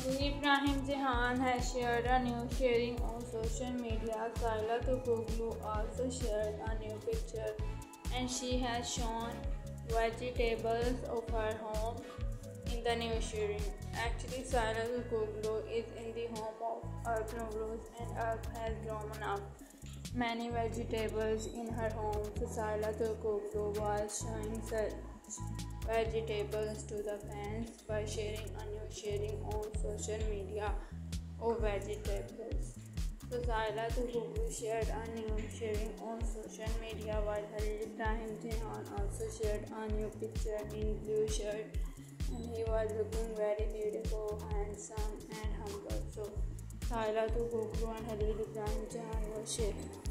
Halil Ibrahim Ceyhan has shared a new sharing on social media. Sila Turkoglu also shared a new picture and she has shown vegetables of her home in the new sharing. Actually, Sila Turkoglu is in the home of Earth Noodles and Earth has grown up many vegetables in her home. So Sila Turkoglu was showing such vegetables to the fans by sharing a new sharing on social media of vegetables. So Sila Turkoglu shared a new sharing on social media while Halil Ibrahim Ceyhan also shared a new picture in blue shirt and he was looking very beautiful, handsome and humble. So Sila Turkoglu and Halil Ibrahim Ceyhan were sharing.